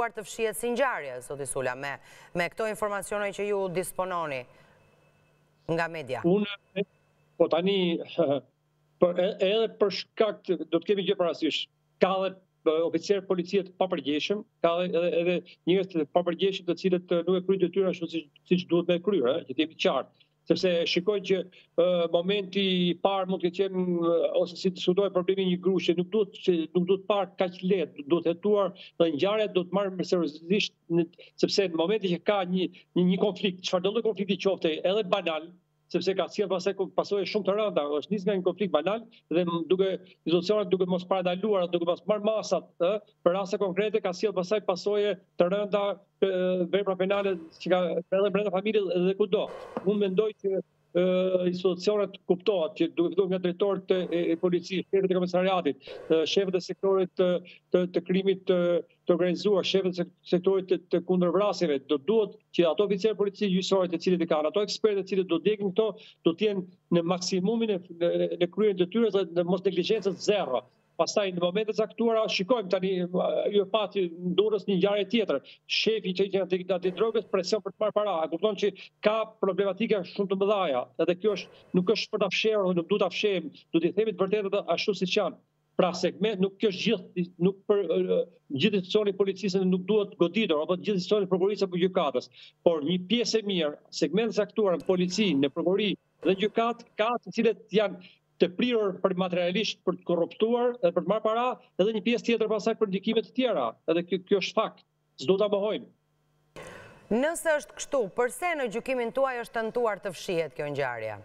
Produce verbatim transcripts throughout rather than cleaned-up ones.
tentuar të fshihet si ngjarje, zoti Sula, me me këto informacione që ju dispononi nga media? Unë, po tani, edhe për shkak, do të kemi gjë parasysh, ka dhe oficerë policie të papërgjeshëm, ka edhe njerëz të papërgjeshëm të cilët nuk e kryejnë detyrën ashtu siç duhet me kryer, që të jemi qartë. Sepse shikoj që momenti i parë mund të qenë, ose si diskutoj problemi një grushe, nuk duhet nuk duhet parë kaq lehtë, duhet hetuar dhe ngjarjet do të marrë seriozisht, sepse në momentin që ka një një konflikt, çfarëdo lloj konflikti qofte, edhe banal, sepse ka sjell pasojë shumë të rënda, është nisë nga një konflikt banal dhe duke institucionet duke mos parandaluar, duke mos marrë masat, për raste konkrete ka sjell pasaj pasojë të rënda, vepra penale që ka edhe brenda familjes dhe kudo. Unë mendoj që institucionet kuptohet që duke filluar nga drejtorët e policisë, shefët e komisariatit, shefët e sektorit të krimit të organizuar, shefët e sektorit të kundërvrasjeve, do duhet që ato oficerë policie gjyqësore të cilët i kanë, ato ekspertë të cilët do djegin këto, do të jenë në maksimumin e kryerjen e detyrës dhe në mos neglizhencë zero. Pastaj në momentet caktuara shikojmë tani ju e pati në Durrës një ngjarje tjetër. Shefi që janë të drogës presion për të marrë para. E kupton që ka problematika shumë të mëdha. Edhe kjo është nuk është për ta fshehur, nuk duhet ta fshehim, duhet i themi të vërtetë ashtu siç janë. Pra segment nuk kjo është gjithë nuk për gjithë institucioni policisë nuk duhet goditur apo gjithë institucioni prokurisë apo gjykatës, por një pjesë e mirë, segmente caktuara në polici, në prokurori dhe gjykatë ka të cilët janë të prirur për materialisht për të korruptuar dhe për të marrë para, edhe një pjesë tjetër pasaj për ndikime të tjera. Edhe kjo, kjo është fakt. S'do ta mohojmë. Nëse është kështu, përse në gjykimin tuaj është tentuar të fshihet kjo ngjarje?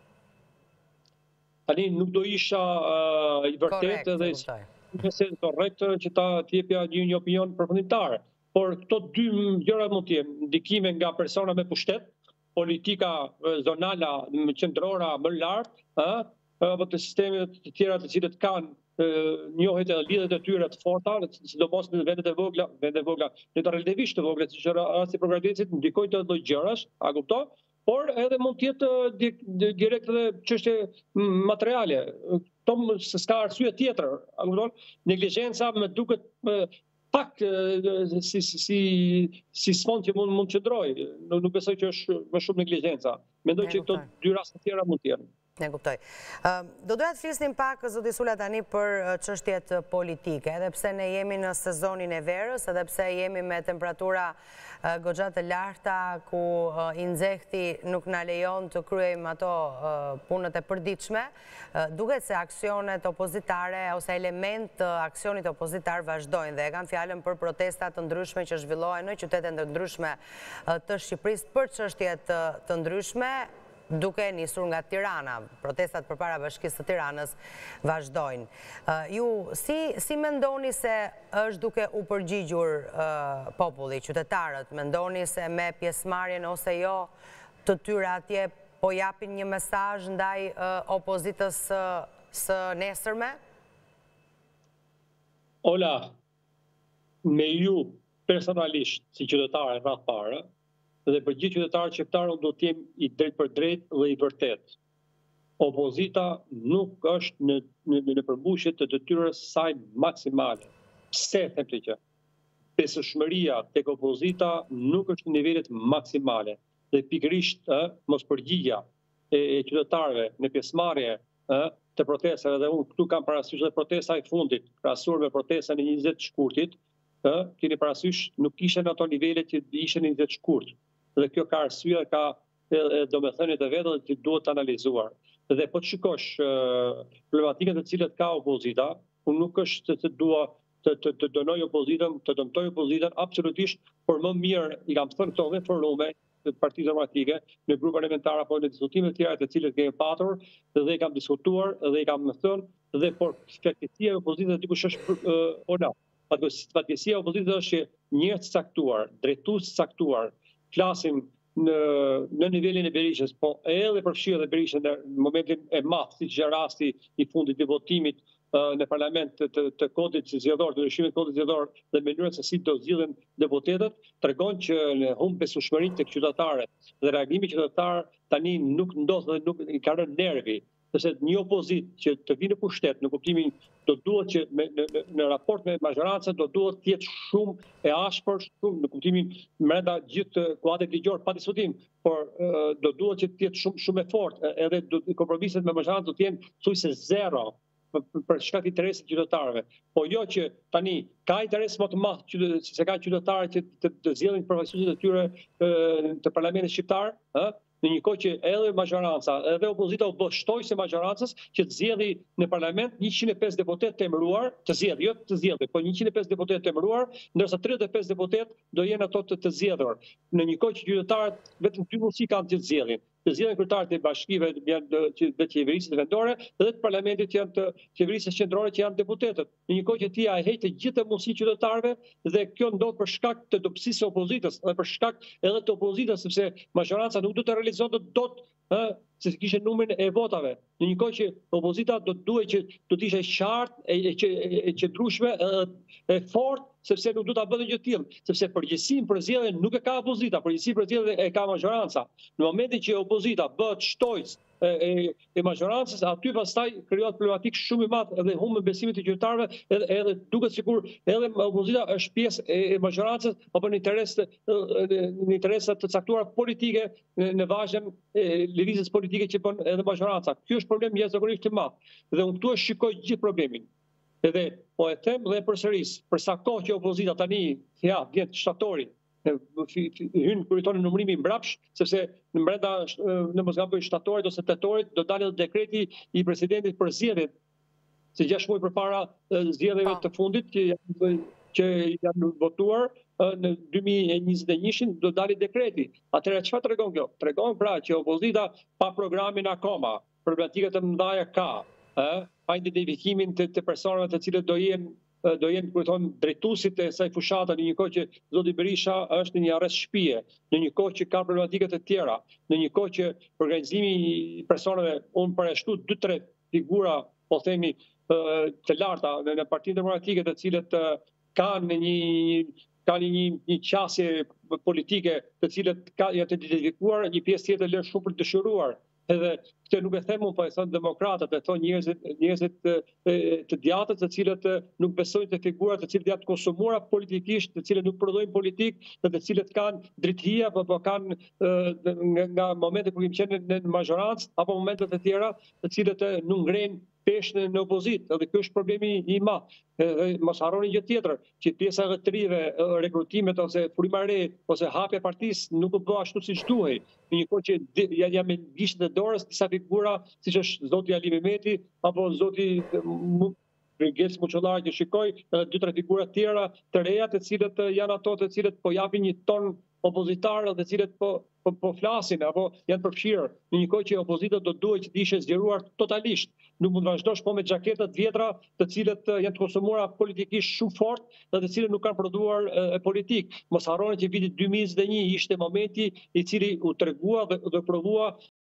Tani nuk do isha uh, i vërtetë edhe nëse korrekt që ta t'jepja një, një opinion përfundimtar. Por këto dy gjëra mund të jenë ndikime nga persona me pushtet, politika zonala qendrore më lart, ëh, apo të sistemet të tjera të cilët kanë njohjet e lidhjet e tyre të forta, sidomos në vendet e vogla, vendet e vogla, në të relativisht të vogla, siç rasti programaticit ndikojnë të lloj gjërash, a kupton? Por edhe mund të jetë direkt edhe çështje materiale. Kto s'ka arsye tjetër, a kupton? Neglizhenca më duket pak si si si sfond që mund mund të qëndroj. Nuk besoj që është më shumë neglizhenca. Mendoj që këto dy raste tjera mund të jenë. Ne kuptoj. Do doja të flisnim pak, zoti Sula, tani për çështjet politike, edhe pse ne jemi në sezonin e verës, edhe pse jemi me temperatura goxha të larta, ku i nxehti nuk na lejon të kryejmë ato punët e përditshme, duket se aksionet opozitare ose element të aksionit opozitar vazhdojnë dhe e kanë fjalën për protesta të ndryshme që zhvillohen në qytete të ndryshme të Shqipërisë për çështje të ndryshme, duke nisur nga Tirana. Protestat përpara Bashkisë së Tiranës vazhdojnë. Ju si si mendoni se është duke u përgjigjur populli, qytetarët? Mendoni se me pjesëmarrjen ose jo të tyre atje po japin një mesazh ndaj opozitës së nesërme? Ola, me ju personalisht si qytetare rreth parë, dhe për gjithë qytetarët shqiptarë do të jem i drejt për drejt dhe i vërtet. Opozita nuk është në, në, në përmbushje të detyrës saj maksimale. Pse them këtë gjë? Besueshmëria tek opozita nuk është në nivelet maksimale. Dhe pikërisht mos përgjigja e, e qytetarëve në pjesëmarrje të protestave, dhe unë këtu kam parasysh dhe protesta e fundit, krahasuar me protestën e njëzet shkurtit, keni parasysh nuk ishen në ato nivelet që ishen në njëzet shkurt. Dhe kjo ka arsye, ka domethëniet e vetë që duhet të analizuar. Dhe po të shikosh problematikat të cilët ka opozita, unë nuk është të dua të, të, të dënoj opozitën, të dëmtoj opozitën, absolutisht, por më mirë i kam thënë këto dhe forume të Partisë Demokratike, në grup parlamentar apo në diskutime të tjera të cilët kemi patur, dhe i kam diskutuar, dhe i kam thënë, dhe por fatkeqësia e opozitës dikush është ona. Fatkeqësia e opozitës është njerëz të caktuar, drejtues të caktuar, flasim në, në nivelin e Berishës, po edhe përfshirë dhe Berishën në momentin e madh, siç është rasti i fundit të votimit në parlament të, të, të kodit zgjedhor, të ndryshimit të kodit zgjedhor dhe mënyrën se si do zgjidhen deputetët, tregon që në humb besueshmërinë tek qytetarët dhe reagimi qytetar tani nuk ndodh dhe nuk i ka rënë nervi. sepse një opozit që të vinë në pushtet në kuptimin do duhet që me, në, në raport me mazhorancën do duhet të jetë shumë e ashpër, shumë në kuptimin brenda gjithë kuadrit ligjor pa diskutim, por uh, do duhet që të jetë shumë shumë e fortë, edhe do, kompromiset me mazhorancën do të jenë thuajse zero për shkak të interesit qytetarëve. Po jo që tani ka interes më të madh që se ka qytetarët që të, të zgjedhin përfaqësuesit e tyre të parlamentit shqiptar, ë në një kohë që edhe mazhoranca, edhe opozita u bë shtojse mazhorancës që të zgjedhë në parlament njëqind e pesë deputet të emëruar, të zgjedhë, jo të zgjedhë, po njëqind e pesë deputet të emëruar, ndërsa tridhjetë e pesë deputet do jenë ato të, të zgjedhur. Në një kohë që qytetarët vetëm dy mundësi kanë që të zgjedhin. Të zgjedhin kryetarët e bashkive të qeverisë vendore dhe të parlamentit që janë të qeverisë qendrore që janë deputetët. Në një kohë që ti e heq të gjithë mundësitë qytetarëve dhe kjo ndodh për shkak të dobësisë së opozitës dhe për shkak edhe të opozitës sepse mazhoranca nuk do të realizonte dot ë se kishte numrin e votave. Në një kohë që opozita do të duhet që do të ishte qartë e e qëndrueshme e fortë sepse nuk do ta bënte gjë të tillë, sepse përgjegjësinë për zgjedhjen nuk e ka opozita, përgjegjësinë për zgjedhjen e ka mazhoranca. Në momentin që opozita bëhet shtojës e, e, e mazhorancës, aty pastaj krijohet problematik shumë i madh edhe humbën besimin e qytetarëve, edhe, edhe duket sikur edhe opozita është pjesë e, e mazhorancës apo në interes të, në interesa të caktuara politike në, në vazhdim lëvizjes politike që bën edhe mazhoranca. Ky është problem jashtëzakonisht i madh dhe unë këtu e shikoj gjithë problemin. Edhe po e them dhe përsëris, për sa kohë që opozita tani ja vjen shtatori, hyn kuriton në numërimi mbrapsh, sepse në brenda në mos gaboj shtatorit ose tetorit do dalë dekreti i presidentit për zgjedhjet, se gjashtë muaj përpara zgjedhjeve të fundit që janë, që janë votuar në dy mijë e njëzet e një do dalë dekreti. Atëherë çfarë tregon kjo? Tregon pra që opozita pa programin akoma, problematikat e mëdha ka, ë pa identifikimin të, të personave të cilët do jenë do jenë kujton drejtuesit e saj fushata në një kohë që zoti Berisha është në një arrest shtëpie, në një kohë që ka problematike të tjera, në një kohë që organizimi i personave unë përjashtu dy tre figura, po themi, të larta në Partinë Demokratike, të cilët kanë një kanë një, një qasje politike të cilët ka, janë të identifikuar, një pjesë tjetër lënë shumë për të dëshiruar. Edhe këtë nuk e them unë, po e thon demokratët, e thon njerëzit, njerëzit të djatët, të cilët nuk besojnë të figurat të cilët janë të konsumuara politikisht, të cilët nuk prodhojnë politik, dhe të cilët kanë drejtëhia apo po kanë nga momentet kur kemi qenë në mazhorancë apo momentet e tjera, të cilët nuk ngrenë peshë në opozitë, edhe ky është problemi i madh. Mos harroni gjë tjetër, që pjesa e të rive, rekrutimet ose frymare ose hapja e partisë nuk u bë ashtu siç duhej. Në një kohë që janë me gishtin e dorës disa figura, siç është zoti Ali Mehmeti apo zoti Brigels Muçollari që shikoj, edhe dy tre figura të tjera të reja, të cilët janë ato të cilët po japin një ton opozitarë dhe të cilët po, po, po flasin apo janë përfshirë në një kohë që opozita do duhet që të ishte zgjeruar totalisht. Nuk mund të vazhdosh po me xhaketat vjetra të cilët janë të konsumuara politikisht shumë fort dhe të cilët nuk kanë prodhuar e, politik. Mos harroni që viti dy mijë e njëzet e një ishte momenti i cili u tregua dhe, dhe provua